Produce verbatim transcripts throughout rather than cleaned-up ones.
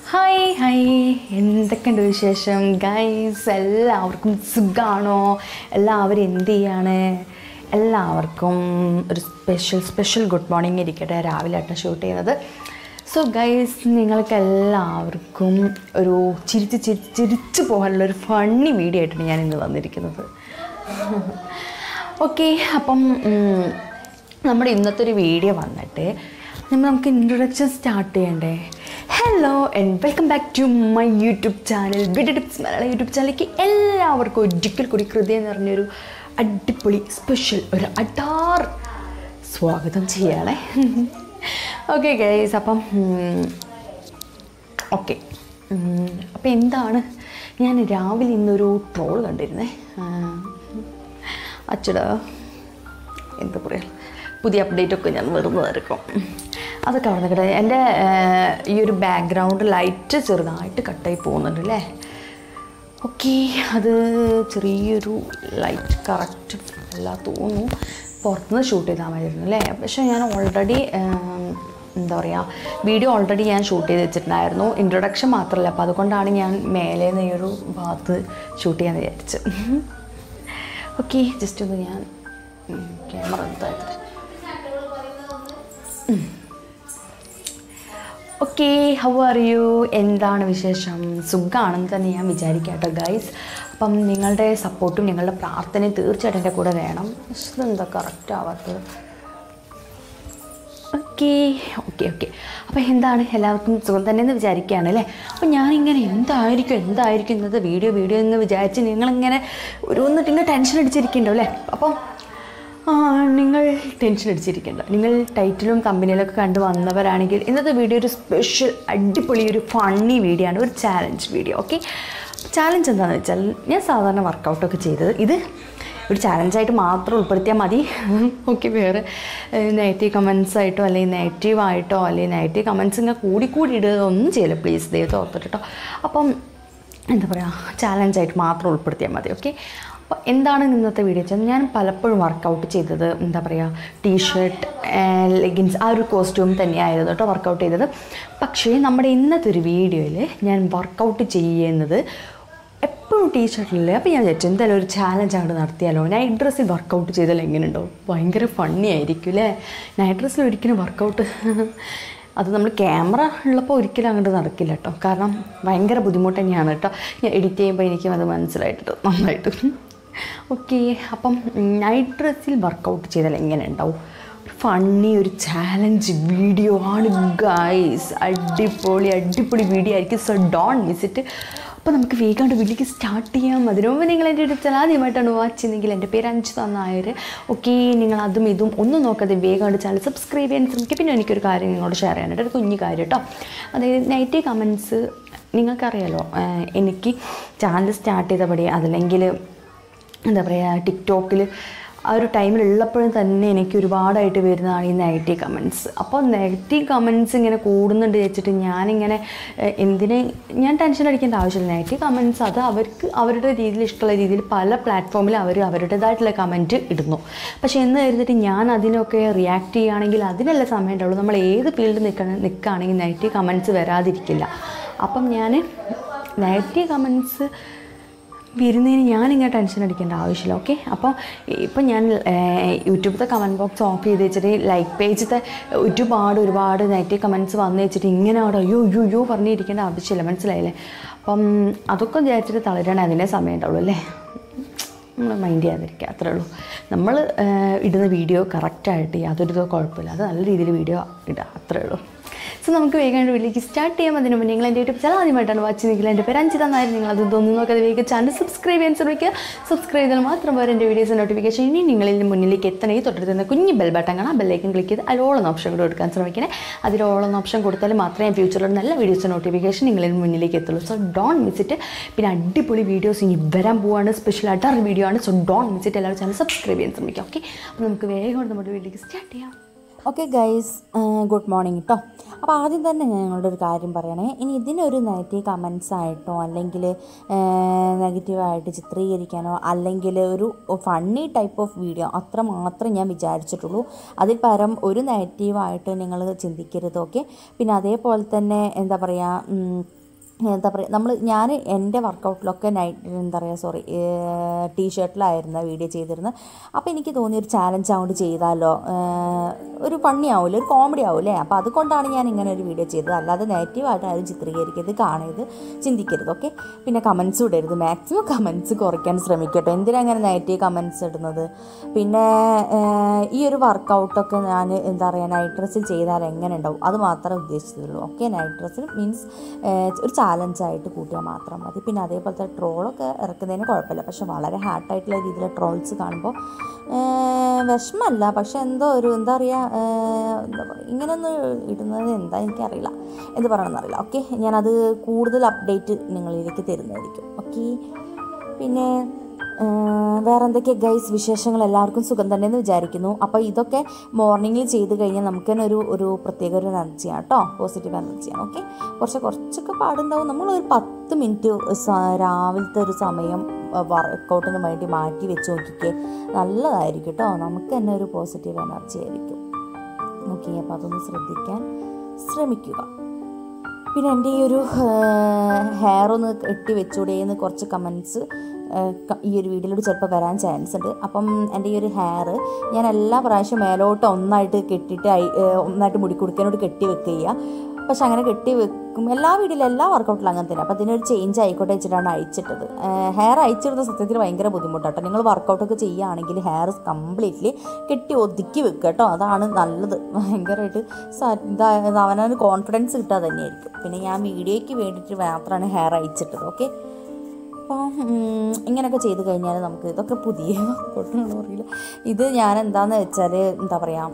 Hi hi എന്തൊക്കെയുണ്ട് വിശേഷം guys? എല്ലാവർക്കും സുഖമാണോ? എല്ലാവരും എന്ത് ചെയ്യാണ്? എല്ലാവർക്കും ഒരു സ്പെഷ്യൽ സ്പെഷ്യൽ ഗുഡ് മോർണിംഗ് ഇരിക്കട്ടെ. രാവിലെ ആയിട്ട് ഷൂട്ട് ചെയ്യുന്നത്. സോ ഗൈസ്, നിങ്ങൾക്ക് എല്ലാവർക്കും ഒരു ചിരിച്ച് ചിരിച്ച് ചിരിച്ച് പോകാനുള്ളൊരു ഫണ്ണി വീഡിയോ ആയിട്ടാണ് ഞാൻ ഇന്ന് വന്നിരിക്കുന്നത്. ഓക്കെ, അപ്പം നമ്മുടെ ഇന്നത്തെ ഒരു വീഡിയോ വന്നിട്ട് നമുക്ക് ഇൻട്രൊഡക്ഷൻ സ്റ്റാർട്ട് ചെയ്യണ്ടേ? Hello and welcome back to my YouTube channel video tips Malayalam YouTube ചാനലിലേക്ക് എല്ലാവർക്കും ഒരിക്കൽ കൂടി ഹൃദയം നിറഞ്ഞൊരു അടിപൊളി സ്പെഷ്യൽ ഒരു അടാർ സ്വാഗതം ചെയ്യണേ. ഓക്കെ ഗൈസ്, അപ്പം ഓക്കെ അപ്പം എന്താണ്, ഞാൻ രാവിലെ ഇന്നൊരു ട്രോൾ കണ്ടിരുന്നേ. അച്ചടാ എന്താ പറയുക, പുതിയ അപ്ഡേറ്റൊക്കെ ഞാൻ വരുന്നതായിരിക്കും. അതൊക്കെ അവിടെ നിൽക്കട്ടെ. എൻ്റെ ഈ ഒരു ബാക്ക്ഗ്രൗണ്ട് ലൈറ്റ് ചെറുതായിട്ട് കട്ടായി പോകുന്നുണ്ട് അല്ലേ? ഓക്കെ, അത് ചെറിയൊരു ലൈറ്റ് കറക്റ്റ് അല്ല തോന്നുന്നു. പുറത്തുനിന്ന് ഷൂട്ട് ചെയ്താൽ മതിയായിരുന്നു അല്ലേ? പക്ഷേ ഞാൻ ഓൾറെഡി എന്താ പറയുക, വീഡിയോ ഓൾറെഡി ഞാൻ ഷൂട്ട് ചെയ്ത് വെച്ചിട്ടുണ്ടായിരുന്നു. ഇൻട്രൊഡക്ഷൻ മാത്രമല്ല, അപ്പോൾ അതുകൊണ്ടാണ് ഞാൻ മേലെ നിന്ന് ഈ ഒരു ഭാഗത്ത് ഷൂട്ട് ചെയ്യാൻ വിചാരിച്ചത്. ഓക്കെ, ജസ്റ്റ് ഒന്ന് ഞാൻ ക്യാമറ എടുത്തായിരുന്നു. Okay, how are you? എന്താണ് വിശേഷം? സുഖമാണെന്ന് തന്നെ ഞാൻ വിചാരിക്കാം കേട്ടോ ഗൈസ്. അപ്പം നിങ്ങളുടെ സപ്പോർട്ടും നിങ്ങളുടെ പ്രാർത്ഥനയും തീർച്ചയായിട്ടും എൻ്റെ കൂടെ വേണം. ഇതെന്താ കറക്റ്റ് ആവാത്തത്? ഓക്കെ ഓക്കെ ഓക്കെ അപ്പോൾ എന്താണ്, എല്ലാവർക്കും സുഖം തന്നെ എന്ന് വിചാരിക്കുകയാണ് അല്ലേ? അപ്പോൾ ഞാനിങ്ങനെ എന്തായിരിക്കും എന്തായിരിക്കും ഇന്നത്തെ വീഡിയോ വീഡിയോ എന്ന് വിചാരിച്ച് നിങ്ങളിങ്ങനെ ഓരോന്നിട്ട് ഇങ്ങനെ ടെൻഷൻ അടിച്ചിരിക്കുന്നുണ്ടോ അല്ലേ? അപ്പം നിങ്ങൾ ടെൻഷൻ അടിച്ചിരിക്കേണ്ട. നിങ്ങൾ ടൈറ്റിലും കമ്പനിയിലൊക്കെ കണ്ടു വന്നവരാണെങ്കിൽ ഇന്നത്തെ വീഡിയോ ഒരു സ്പെഷ്യൽ അടിപൊളി ഒരു ഫണ്ണി വീഡിയോ ആണ്, ഒരു ചാലഞ്ച് വീഡിയോ. ഓക്കെ, ചാലഞ്ച് എന്താണെന്ന് വെച്ചാൽ, ഞാൻ സാധാരണ വർക്കൗട്ടൊക്കെ ചെയ്തത് ഇത് ഒരു ചാലഞ്ചായിട്ട് മാത്രം ഉൾപ്പെടുത്തിയാൽ മതി. ഓക്കെ, വേറെ നെഗറ്റീവ് കമൻസ് ആയിട്ടോ അല്ലെങ്കിൽ നെഗറ്റീവായിട്ടോ അല്ലെങ്കിൽ നെഗറ്റീവ് കമൻസ് ഇങ്ങനെ കൂടി കൂടി ഇടുക ഒന്നും ചെയ്യില്ല പ്ലീസ്, ദയവ് ഓർത്തിട്ടോ. അപ്പം എന്താ പറയുക, ചാലഞ്ചായിട്ട് മാത്രം ഉൾപ്പെടുത്തിയാൽ മതി. ഓക്കെ, അപ്പോൾ എന്താണ് ഇന്നത്തെ വീഡിയോ വെച്ചാൽ, ഞാൻ പലപ്പോഴും വർക്കൗട്ട് ചെയ്തത് എന്താ പറയുക, ടീഷർട്ട് ലെഗിൻസ് ആ ഒരു കോസ്റ്റ്യൂം തന്നെയായിരുന്നു കേട്ടോ വർക്കൗട്ട് ചെയ്തത്. പക്ഷേ നമ്മുടെ ഇന്നത്തെ ഒരു വീഡിയോയിൽ ഞാൻ വർക്കൗട്ട് ചെയ്യുന്നത് എപ്പോഴും ടീഷർട്ടില്ലേ. അപ്പോൾ ഞാൻ വിചാരിച്ചു എന്തായാലും ഒരു ചാലഞ്ച് അങ്ങോട്ട് നടത്തിയാലോ. നൈറ്റ് ഡ്രസ്സിൽ വർക്കൗട്ട് ചെയ്താൽ എങ്ങനെയുണ്ടോ? ഭയങ്കര ഫണ്ണി ആയിരിക്കും അല്ലേ? നൈറ്റ് ഡ്രസ്സിൽ ഒരിക്കലും വർക്കൗട്ട് അത് നമ്മൾ ക്യാമറ ഉള്ളപ്പോൾ ഒരിക്കലും അങ്ങോട്ട് നടക്കില്ല കേട്ടോ. കാരണം ഭയങ്കര ബുദ്ധിമുട്ട് തന്നെയാണ് കേട്ടോ. ഞാൻ എഡിറ്റ് ചെയ്യുമ്പോൾ എനിക്കും അത് മനസ്സിലായിട്ടോ നന്നായിട്ട്. ഓക്കെ, അപ്പം നൈറ്റ് ഡ്രസ്സിൽ വർക്കൗട്ട് ചെയ്താൽ എങ്ങനെ ഉണ്ടാവും? ഒരു ഫണ്ണി ഒരു ചാലഞ്ച് വീഡിയോ ആണ് ഗൈസ്. അടിപൊളി അടിപൊളി വീഡിയോ ആയിരിക്കും. So don't miss it. അപ്പോൾ നമുക്ക് വേഗം വീട്ടിലേക്ക് സ്റ്റാർട്ട് ചെയ്യാം. അതിനു മുമ്പ് നിങ്ങൾ എൻ്റെ അടുത്ത് ആദ്യമായിട്ടാണ് വാച്ച് ചെയ്യുന്നതെങ്കിൽ എൻ്റെ പേര് അഞ്ജിത നായർ. ഓക്കെ, നിങ്ങൾ അതും ഇതും ഒന്നും നോക്കാതെ വേഗം ചാനൽ സബ്സ്ക്രൈബ് ചെയ്യാൻ ശ്രമിക്കുക. പിന്നെ എനിക്കൊരു കാര്യം നിങ്ങളോട് ഷെയർ ചെയ്യാനായിട്ട്, ഒരു കുഞ്ഞു കാര്യം കേട്ടോ. അതായത് നെഗറ്റീവ് കമൻസ് നിങ്ങൾക്കറിയാലോ, എനിക്ക് ചാനൽ സ്റ്റാർട്ട് ചെയ്തപടി അതല്ലെങ്കിൽ എന്താ പറയുക ടിക്ടോക്കിൽ ആ ഒരു ടൈമിലുള്ളപ്പോഴും തന്നെ എനിക്ക് ഒരുപാടായിട്ട് വരുന്നതാണ് ഈ നെഗറ്റീവ് കമൻസ്. അപ്പോൾ നെഗറ്റീവ് കമൻസ് ഇങ്ങനെ കൂടുന്നുണ്ട് വെച്ചിട്ട് ഞാനിങ്ങനെ എന്തിനെ ഞാൻ ടെൻഷൻ അടിക്കേണ്ട ആവശ്യമില്ല. നെഗറ്റീവ് കമൻസ് അത് അവർക്ക് അവരുടെ രീതിയിൽ ഇഷ്ടമുള്ള രീതിയിൽ പല പ്ലാറ്റ്ഫോമിൽ അവർ അവരുടേതായിട്ടുള്ള കമൻറ്റ് ഇടുന്നു. പക്ഷേ എന്ന് കരുതിയിട്ട് ഞാൻ അതിനൊക്കെ റിയാക്ട് ചെയ്യുകയാണെങ്കിൽ അതിനല്ല സമയം ഉണ്ടാവുള്ളൂ. നമ്മൾ ഏത് ഫീൽഡിൽ നിൽക്കണം നിൽക്കുകയാണെങ്കിൽ നെഗറ്റീവ് കമൻസ് വരാതിരിക്കില്ല. അപ്പം ഞാൻ നെഗറ്റീവ് കമൻസ് വരുന്നതിന് ഞാനിങ്ങനെ ടെൻഷൻ അടിക്കേണ്ട ആവശ്യമില്ല. ഓക്കെ, അപ്പോൾ ഇപ്പം ഞാൻ യൂട്യൂബിലത്തെ കമൻറ്റ് ബോക്സ് ഓഫ് ചെയ്ത് വെച്ചിട്ട് ലൈക്ക് പേജത്തെ ഒരുപാട് ഒരുപാട് നെഗറ്റീവ് കമൻറ്റ്സ് വന്നു വെച്ചിട്ട് ഇങ്ങനെ അവിടെ അയ്യോ അയ്യോ അയ്യോ പറഞ്ഞിരിക്കേണ്ട ആവശ്യമില്ല, മനസ്സിലായില്ലേ? അപ്പം അതൊക്കെ വിചാരിച്ചിട്ട് തളരാൻ അതിനെ സമയം ഉണ്ടാവുള്ളൂ അല്ലേ? നമ്മൾ മൈൻഡ് ചെയ്യാതിരിക്കുക, അത്രേ ഉള്ളൂ. നമ്മൾ ഇടുന്ന വീഡിയോ കറക്റ്റായിട്ട് യാതൊരു കുഴപ്പമില്ല, അത് നല്ല രീതിയിൽ വീഡിയോ ഇടുക, അത്രേ ഉള്ളൂ. സോ നമുക്ക് വേഗം വീട്ടിലേക്ക് സ്റ്റാർട്ട് ചെയ്യാം. അതിന് മുമ്പ് നിങ്ങൾ എൻ്റെ യൂട്യൂബ് ചാനൽ ആദ്യമായിട്ടാണ് വാച്ച് ചെയ്യുന്നതെങ്കിൽ എൻ്റെ പേര് അഞ്ജിത നായർ. നിങ്ങൾ അത് തോന്നുന്നു നോക്കാതെ വേഗം ചാനൽ സബ്സ്ക്രൈബ് ചെയ്യാൻ ശ്രമിക്കുക. സബ്സ്ക്രൈബ് ചെയ്താൽ മാത്രം പോരെ എൻ്റെ വീഡിയോസ് നോട്ടിഫിക്കേഷൻ ഇനി നിങ്ങളിൽ മുന്നിലേക്ക് എത്തണമെങ്കിൽ തൊട്ടടുത്തുന്ന കുഞ്ഞ് ബെൽ ബട്ടൺ കാണാം. ബെല്ലൈക്കൻ ക്ലിക്ക് ചെയ്ത് അതിലോളം ഓപ്ഷൻ കൂടെ എടുക്കാൻ ശ്രമിക്കണേ. അതിലോളം ഓപ്ഷൻ കൊടുത്താൽ മാത്രമേ ഫ്യൂച്ചറിൽ നല്ല വീഡിയോസ് നോട്ടിഫിക്കേഷൻ നിങ്ങളിൽ മുന്നിലേക്ക് എത്തുള്ളൂ. So don't miss it. പിന്നെ അടിപൊളി വീഡിയോസ് ഇനി വരാൻ പോവാണ്, സ്പെഷ്യൽ അഡർ വീഡിയോ ആണ്. So don't miss it. എല്ലാവരും ചാനൽ സബ്സ്ക്രൈബ് ചെയ്യാൻ ശ്രമിക്കുക. ഓക്കെ, അപ്പോൾ നമുക്ക് വേഗം നമ്മുടെ വീട്ടിലേക്ക് സ്റ്റാർട്ട് ചെയ്യാം. ഓക്കെ ഗൈസ്, ഗുഡ് മോർണിംഗ് കേട്ടോ. അപ്പോൾ ആദ്യം തന്നെ ഞാൻ നിങ്ങളുടെ ഒരു കാര്യം പറയണേ. ഇനി ഇതിനൊരു നെഗറ്റീവ് കമൻസ് ആയിട്ടോ അല്ലെങ്കിൽ നെഗറ്റീവായിട്ട് ചിത്രീകരിക്കാനോ അല്ലെങ്കിൽ ഒരു ഫണ്ണി ടൈപ്പ് ഓഫ് വീഡിയോ അത്ര മാത്രം ഞാൻ വിചാരിച്ചിട്ടുള്ളൂ. അതിൽ പരം ഒരു നെഗറ്റീവായിട്ട് നിങ്ങൾ ചിന്തിക്കരുത്. ഓക്കെ, പിന്നെ അതേപോലെ തന്നെ എന്താ പറയുക, എന്താ പറയുക നമ്മൾ ഞാൻ എൻ്റെ വർക്കൗട്ടിലൊക്കെ നൈറ്റ് എന്താ പറയുക സോറി ടീഷർട്ടിലായിരുന്നു വീഡിയോ ചെയ്തിരുന്നത്. അപ്പോൾ എനിക്ക് തോന്നിയ ഒരു ചാലഞ്ച് അങ്ങോട്ട് ചെയ്താലോ, ഒരു ഫണ്ണി ആവില്ല, ഒരു കോമഡി ആവില്ലേ. അപ്പോൾ അതുകൊണ്ടാണ് ഞാൻ ഇങ്ങനെ ഒരു വീഡിയോ ചെയ്തത്. അല്ലാതെ നെഗറ്റീവായിട്ട് ആരും ചിത്രീകരിക്കരുത്, കാണരുത്, ചിന്തിക്കരുത്. ഓക്കെ. പിന്നെ കമൻസ് ഇടരുത്, മാക്സിമം കമൻസ് കുറയ്ക്കാൻ ശ്രമിക്കട്ടെ. എന്തിനാ അങ്ങനെ നെഗറ്റീവ് കമൻസ് ഇടുന്നത്? പിന്നെ ഈ ഒരു വർക്കൗട്ടൊക്കെ ഞാൻ എന്താ പറയുക നൈറ്റ് ഡ്രസ്സിൽ ചെയ്താൽ എങ്ങനെ ഉണ്ടാവും അത് മാത്രമേ ഉദ്ദേശിച്ചതുള്ളൂ. ഓക്കെ. നൈറ്റ് ഡ്രസ്സിൽ മീൻസ് ഒരു ചാലഞ്ചായിട്ട് കൂട്ടിയാൽ മാത്രം മതി. പിന്നെ അതേപോലത്തെ ട്രോളൊക്കെ ഇറക്കുന്നതിന് കുഴപ്പമില്ല. പക്ഷെ വളരെ ഹാർട്ടായിട്ടുള്ള രീതിയിലുള്ള ട്രോൾസ് കാണുമ്പോൾ വിഷമമല്ല, പക്ഷെ എന്തോ ഒരു എന്താ പറയുക എന്താ പറയുക ഇങ്ങനെയൊന്നും ഇടുന്നത് എന്താ എനിക്കറിയില്ല, എന്ത് പറയണമെന്നറിയില്ല. ഓക്കെ. ഞാനത് കൂടുതൽ അപ്ഡേറ്റ് നിങ്ങളിലേക്ക് തരുന്നതായിരിക്കും. ഓക്കെ. പിന്നെ വേറെ എന്തൊക്കെ ഗൈസ് വിശേഷങ്ങൾ? എല്ലാവർക്കും സുഖം തന്നെ എന്ന് വിചാരിക്കുന്നു. അപ്പോൾ ഇതൊക്കെ മോർണിംഗിൽ ചെയ്ത് കഴിഞ്ഞാൽ നമുക്ക് തന്നെ ഒരു ഒരു പ്രത്യേക ഒരു എനർജിയാണ് കേട്ടോ, പോസിറ്റീവ് എനർജിയാണ്. ഓക്കെ. കുറച്ച് കുറച്ചൊക്കെ പാടുണ്ടാവും. നമ്മളൊരു പത്ത് മിനിറ്റ് രാവിലത്തെ ഒരു സമയം വർക്കൗട്ടിന് വേണ്ടി മാറ്റി വെച്ച് നോക്കിക്കേ, നല്ലതായിരിക്കും കേട്ടോ. നമുക്ക് തന്നെ ഒരു പോസിറ്റീവ് എനർജി ആയിരിക്കും. ഓക്കെ. അപ്പോൾ അതൊന്ന് ശ്രദ്ധിക്കാൻ ശ്രമിക്കുക. പിന്നെ എൻ്റെ ഈ ഒരു ഹെയർ ഒന്ന് കെട്ടി വെച്ചുകൂടെയെന്ന് കുറച്ച് കമൻസ് ഈ ഒരു വീഡിയോയിലൂടെ ചിലപ്പോൾ വരാൻ ചാൻസ് ഉണ്ട്. അപ്പം എൻ്റെ ഈ ഒരു ഹെയർ ഞാൻ എല്ലാ പ്രാവശ്യം മേലോട്ട് ഒന്നായിട്ട് കെട്ടിയിട്ട് ഒന്നായിട്ട് മുടി കുടുക്കാനോട് കെട്ടി വെക്കുക. പക്ഷെ അങ്ങനെ കെട്ടി വെക്കും എല്ലാ വീഡിയോയിലും എല്ലാ വർക്കൗട്ടിലും അങ്ങനെ തന്നെ. അപ്പോൾ അതിനൊരു ചേഞ്ച് ആയിക്കോട്ടെ വെച്ചിട്ടാണ് അയച്ചിട്ടത്. ഹെയർ അയച്ചിടുന്ന സത്യത്തിൽ ഭയങ്കര ബുദ്ധിമുട്ടാട്ടോ. നിങ്ങൾ വർക്കൗട്ടൊക്കെ ചെയ്യുകയാണെങ്കിൽ ഹെയർ കംപ്ലീറ്റ്ലി കെട്ടി ഒതുക്കി വെക്കുക കേട്ടോ, അതാണ് നല്ലത്. ഭയങ്കരമായിട്ട് ഇതാ അവനൊരു കോൺഫിഡൻസ് കിട്ടുക തന്നെയായിരിക്കും. പിന്നെ ഞാൻ വീഡിയോയ്ക്ക് വേണ്ടിയിട്ട് മാത്രമാണ് ഹെയർ അയച്ചിട്ടത്. ഓക്കെ. അപ്പോൾ ഇങ്ങനെയൊക്കെ ചെയ്ത് കഴിഞ്ഞാൽ നമുക്ക് ഇതൊക്കെ പുതിയ വർക്കൗട്ടാണോ അറിയില്ല. ഇത് ഞാൻ എന്താണെന്ന് വെച്ചാൽ എന്താ പറയുക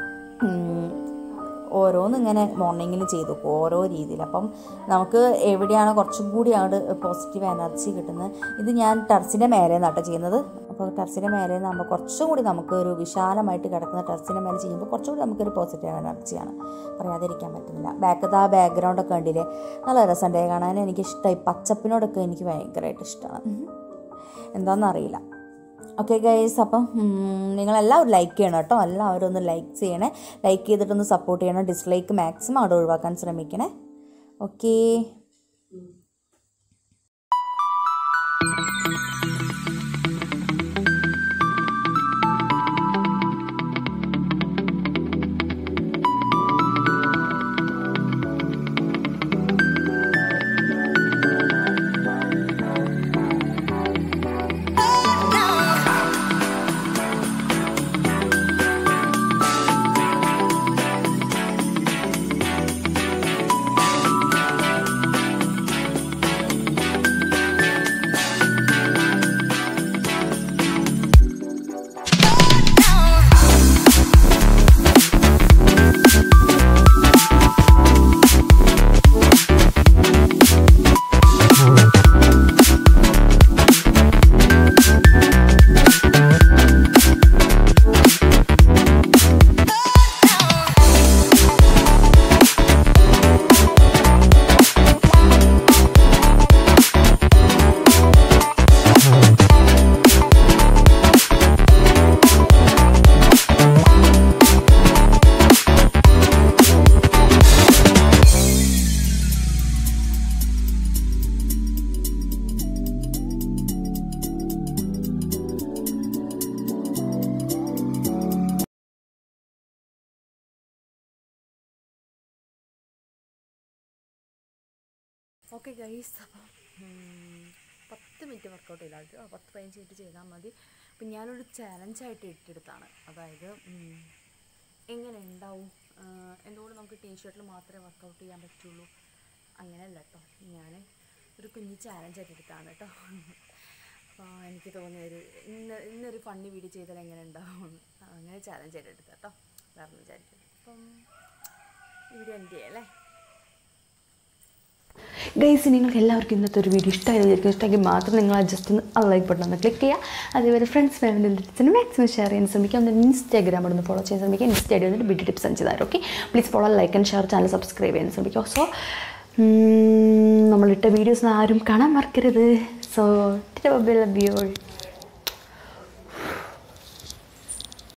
ഓരോന്നും ഇങ്ങനെ മോർണിംഗിൽ ചെയ്തു ഓരോ രീതിയിൽ. അപ്പം നമുക്ക് എവിടെയാണ് കുറച്ചും കൂടി അങ്ങോട്ട് പോസിറ്റീവ് എനർജി കിട്ടുന്നത്. ഇത് ഞാൻ ടെറസിൻ്റെ മേലെ നിന്നാട്ടോ ചെയ്യുന്നത്. അപ്പോൾ ടെറസിൻ്റെ മേലെ നിന്നാകുമ്പോൾ കുറച്ചും കൂടി നമുക്ക് ഒരു വിശാലമായിട്ട് കിടക്കുന്ന ടെറസിൻ്റെ മേലെ ചെയ്യുമ്പോൾ കുറച്ചും കൂടി നമുക്കൊരു പോസിറ്റീവ് എനർജിയാണ്, പറയാതിരിക്കാൻ പറ്റുന്നില്ല. ബാക്കത്തെ ആ ബാക്ക്ഗ്രൗണ്ടൊക്കെ കണ്ടില്ലേ, നല്ല രസമുണ്ടായി കാണാൻ. എനിക്കിഷ്ടമായി, പച്ചപ്പിനോടൊക്കെ എനിക്ക് ഭയങ്കരമായിട്ട് ഇഷ്ടമാണ്, എന്താണെന്നറിയില്ല. Okay guys. അപ്പം നിങ്ങളെല്ലാവരും ലൈക്ക് ചെയ്യണം കേട്ടോ, എല്ലാവരും ഒന്ന് ലൈക്ക് ചെയ്യണേ. ലൈക്ക് ചെയ്തിട്ടൊന്ന് സപ്പോർട്ട് ചെയ്യണം. ഡിസ്ലൈക്ക് മാക്സിമം അവിടെ ഒഴിവാക്കാൻ ശ്രമിക്കണേ. ഓക്കേ. Okay guys. അപ്പം പത്ത് മിനിറ്റ് വർക്കൗട്ട് ചെയ്താൽ മതി, പത്ത് പതിനഞ്ച് മിനിറ്റ് ചെയ്താൽ മതി. അപ്പം ഞാനൊരു ചാലഞ്ചായിട്ട് ഇട്ടെടുത്താണ്. അതായത് എങ്ങനെ ഉണ്ടാവും, എന്തുകൊണ്ട് നമുക്ക് ടീഷർട്ടിൽ മാത്രമേ വർക്കൗട്ട് ചെയ്യാൻ പറ്റുള്ളൂ, അങ്ങനെയല്ല കേട്ടോ. ഞാൻ ഒരു കുഞ്ഞ് ചാലഞ്ചായിട്ട് എടുത്താണ് കേട്ടോ. അപ്പോൾ എനിക്ക് തോന്നിയൊരു ഇന്ന് ഇന്നൊരു ഫണ്ണി വീഡിയോ ചെയ്താൽ എങ്ങനെ ഉണ്ടാവും, അങ്ങനെ ചാലഞ്ചായിട്ട് എടുത്താൽ കേട്ടോ, വേറെ വിചാരിക്കും. അപ്പം വീഡിയോ എൻ്റെ അല്ലേ ഗൈസ്. നിങ്ങൾക്ക് എല്ലാവർക്കും ഇന്നത്തെ ഒരു വീഡിയോ ഇഷ്ടമായത് വിചാരിക്കും. ഇഷ്ടമെങ്കിൽ മാത്രം നിങ്ങൾ ജസ്റ്റ് ഒന്ന് ആ ലൈക്ക് ബട്ടൺ ഒന്ന് ക്ലിക്ക് ചെയ്യുക. അതേപോലെ ഫ്രണ്ട്സ് ഫാമിലി മാക്സിമം ഷെയർ ചെയ്യാൻ ശ്രമിക്കുക. ഒന്ന് ഇൻസ്റ്റാഗ്രാം ഒന്ന് ഫോളോ ചെയ്യാൻ ശ്രമിക്കുക. ഇൻസ്റ്റയിൽ വന്നിട്ട് ബ്യൂട്ടി ടിപ്സ് അഞ്ച് തരാം. Okay. Please follow, like and share, channel subscribe ചെയ്യാൻ ശ്രമിക്കുക. സോ നമ്മളിട്ട വീഡിയോസ് ആരും കാണാൻ മറക്കരുത്. So love you all.